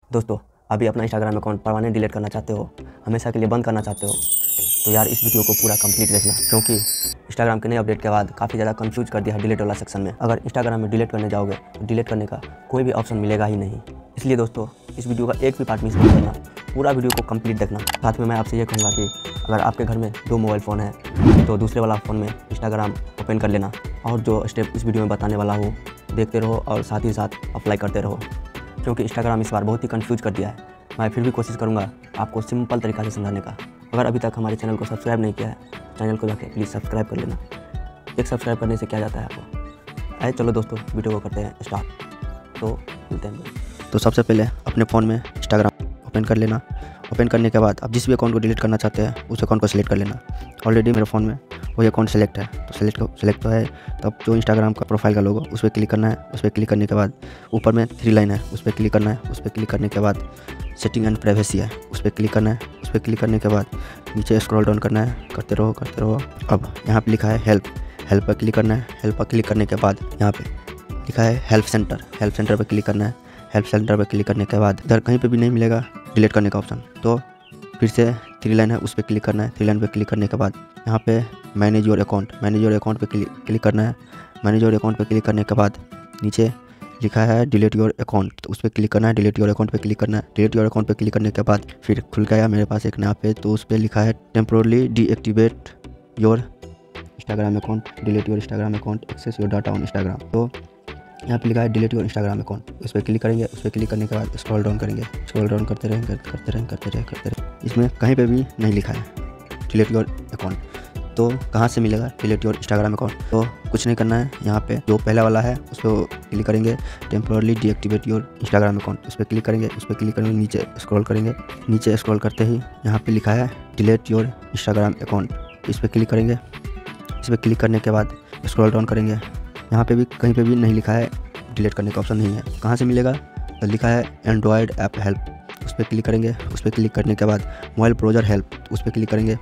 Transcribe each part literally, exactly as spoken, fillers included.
दोस्तों, अभी अपना इंस्टाग्राम अकाउंट परमानेंट डिलीट करना चाहते हो, हमेशा के लिए बंद करना चाहते हो, तो यार इस वीडियो को पूरा कंप्लीट देखना, क्योंकि इंस्टाग्राम के नए अपडेट के बाद काफ़ी ज़्यादा कंफ्यूज कर दिया है डिलीट वाला सेक्शन में। अगर इंस्टाग्राम में डिलीट करने जाओगे तो डिलीट करने का कोई भी ऑप्शन मिलेगा ही नहीं। इसलिए दोस्तों, इस वीडियो का एक भी पार्ट मिस नहीं करना, पूरा वीडियो को कंप्लीट देखना। साथ में मैं आपसे ये कहूँगा कि अगर आपके घर में दो मोबाइल फ़ोन है तो दूसरे वाला फ़ोन में इंस्टाग्राम ओपन कर लेना, और जो स्टेप इस वीडियो में बताने वाला हूँ देखते रहो और साथ ही साथ अप्लाई करते रहो, क्योंकि इंस्टाग्राम इस बार बहुत ही कंफ्यूज कर दिया है। मैं फिर भी कोशिश करूंगा आपको सिंपल तरीका से समझाने का। अगर अभी तक हमारे चैनल को सब्सक्राइब नहीं किया है, चैनल को जाके प्लीज़ सब्सक्राइब कर लेना। एक सब्सक्राइब करने से क्या जाता है आपको। आए चलो दोस्तों, वीडियो को करते हैं स्टार्ट, तो मिलते हैं। तो सबसे पहले अपने फ़ोन में इंस्टाग्राम ओपन कर लेना। ओपन करने के बाद आप जिस भी अकाउंट को डिलीट करना चाहते हैं उस अकाउंट को सिलेक्ट कर लेना। ऑलरेडी मेरे फ़ोन में वही अकाउंट सेलेक्ट है, तो सेलेक्ट सेलेक्ट तो है। तब जो इंस्टाग्राम का प्रोफाइल का लोगो उस पर क्लिक करना है। उस पर क्लिक करने के बाद ऊपर में थ्री लाइन है, उस पर क्लिक करना है। उस पर क्लिक करने के बाद सेटिंग एंड प्राइवेसी है, उस पर क्लिक करना है। उस पर क्लिक करने के बाद नीचे स्क्रॉल डाउन करना है, करते रहो करते रहो। अब यहाँ पे लिखा है हेल्प, हेल्प पर क्लिक करना है। हेल्प पर क्लिक करने के बाद यहाँ पे लिखा है हेल्प सेंटर, हेल्प सेंटर पर क्लिक करना है। हेल्प सेंटर पर क्लिक करने के बाद इधर कहीं पे भी नहीं मिलेगा डिलीट करने का ऑप्शन, तो फिर से थ्री लाइन है, उस पर क्लिक करना है। थ्री लाइन पर क्लिक करने के बाद यहाँ पे manage your account, manage your account पे क्लिक क्लिक करना है। मैनेज योर अकाउंट पे क्लिक करने के बाद नीचे लिखा है डिलीट योर अकाउंट, तो उस पर क्लिक करना है। डिलीट योर अकाउंट पे क्लिक करना है। डिलीट योर अकाउंट पे क्लिक करने के बाद फिर खुल गया मेरे पास एक नया पेज, तो उस पर लिखा है temporarily deactivate your Instagram account, delete your Instagram account, access your data on Instagram. तो यहाँ पे लिखा है डिलीट योर इंस्टाग्राम अकाउंट, उस पर क्लिक करेंगे। उस पर क्लिक करने के बाद स्क्रॉल डाउन करेंगे, स्क्रॉल डाउन करते रहेंगे करते रहेंगे करते रहेंगे करते रहेंगे। इसमें कहीं पे भी नहीं लिखा है डिलीट योर अकाउंट, तो कहाँ से मिलेगा डिलीट योर इंस्टाग्राम अकाउंट। तो कुछ नहीं करना है, यहाँ पे जो पहला वाला है उस पर क्लिक करेंगे, temporarily deactivate your Instagram account, उस पर क्लिक करेंगे। उस पर क्लिक करेंगे, नीचे स्क्रॉल करेंगे। नीचे स्क्रॉल करते ही यहाँ पे लिखा है डिलीट योर इंस्टाग्राम अकाउंट, इस पर क्लिक करेंगे। इस पर क्लिक करने के बाद स्क्रॉल डाउन करेंगे। यहाँ पे भी कहीं पे भी नहीं लिखा है डिलीट करने का ऑप्शन नहीं है। कहाँ से मिलेगा, तो लिखा है एंड्रॉयड ऐप हेल्प, उस पर क्लिक करेंगे। उस पर क्लिक करने के बाद मोबाइल ब्राउज़र हेल्प, उस पर क्लिक करेंगे।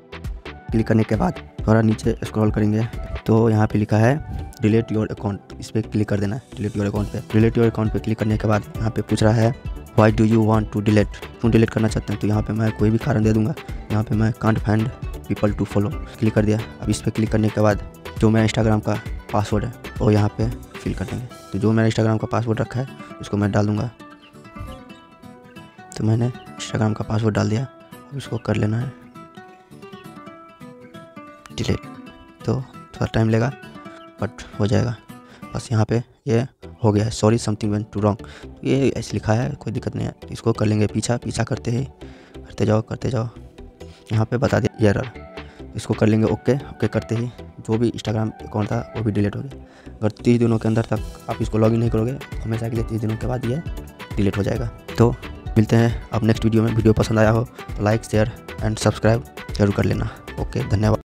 क्लिक करने के बाद थोड़ा नीचे स्क्रॉल करेंगे, तो यहाँ पे लिखा है डिलीट योर अकाउंट, इस पर क्लिक कर देना है। डिलीट योर अकाउंट पे डिलीट योर अकाउंट पे क्लिक करने के बाद यहाँ पे पूछ रहा है why do you want to delete, क्यों डिलीट करना चाहते हैं। तो यहाँ पे मैं कोई भी कारण दे दूँगा। यहाँ पे मैं can't find people to follow click कर दिया। अब इस पर क्लिक करने के बाद जो मेरा इंस्टाग्राम का पासवर्ड है वो यहाँ पे फिल कर देंगे। तो जो मेरा इंस्टाग्राम का पासवर्ड रखा है उसको मैं डाल दूँगा। तो मैंने इंस्टाग्राम का पासवर्ड डाल दिया। अब इसको कर लेना है डिलीट। तो थोड़ा टाइम लेगा बट हो जाएगा। बस यहाँ पे ये हो गया है, sorry something went to wrong, ये ऐसे लिखा है, कोई दिक्कत नहीं है। इसको कर लेंगे पीछा पीछा करते ही करते जाओ करते जाओ। यहाँ पे बता दिया एरर, इसको कर लेंगे ओके। ओके करते ही जो भी इंस्टाग्राम अकाउंट था वो भी डिलीट हो गया। अगर तीस दिनों के अंदर तक आप इसको लॉगिन नहीं करोगे हमेशा के लिए तीस दिनों के बाद ये डिलीट हो जाएगा। तो मिलते हैं अब नेक्स्ट वीडियो में। वीडियो पसंद आया हो तो लाइक शेयर एंड सब्सक्राइब जरूर कर लेना। ओके, धन्यवाद।